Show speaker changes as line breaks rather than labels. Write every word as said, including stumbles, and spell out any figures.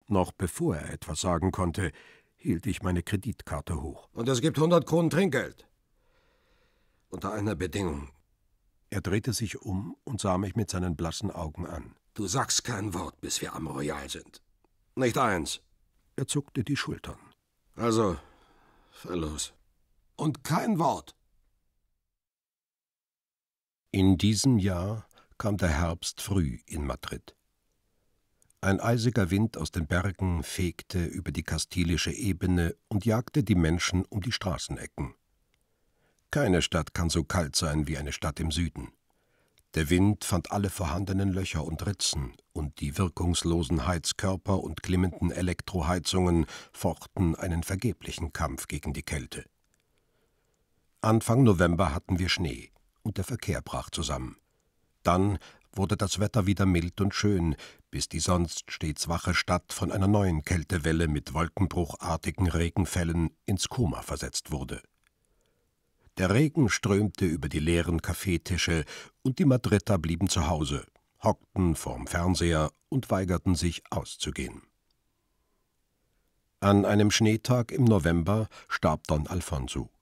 Noch bevor er etwas sagen konnte, hielt ich meine Kreditkarte hoch.
Und es gibt hundert Kronen Trinkgeld. Unter einer Bedingung.
Er drehte sich um und sah mich mit seinen blassen Augen an.
Du sagst kein Wort, bis wir am Royal sind. Nicht eins.
Er zuckte die Schultern.
Also, fahr los. Und kein Wort.
In diesem Jahr kam der Herbst früh in Madrid. Ein eisiger Wind aus den Bergen fegte über die kastilische Ebene und jagte die Menschen um die Straßenecken. Keine Stadt kann so kalt sein wie eine Stadt im Süden. Der Wind fand alle vorhandenen Löcher und Ritzen, und die wirkungslosen Heizkörper und klimmenden Elektroheizungen fochten einen vergeblichen Kampf gegen die Kälte. Anfang November hatten wir Schnee, und der Verkehr brach zusammen. Dann wurde das Wetter wieder mild und schön, bis die sonst stets wache Stadt von einer neuen Kältewelle mit wolkenbruchartigen Regenfällen ins Koma versetzt wurde. Der Regen strömte über die leeren Kaffeetische, und die Madrider blieben zu Hause, hockten vorm Fernseher und weigerten sich auszugehen. An einem Schneetag im November starb Don Alfonso.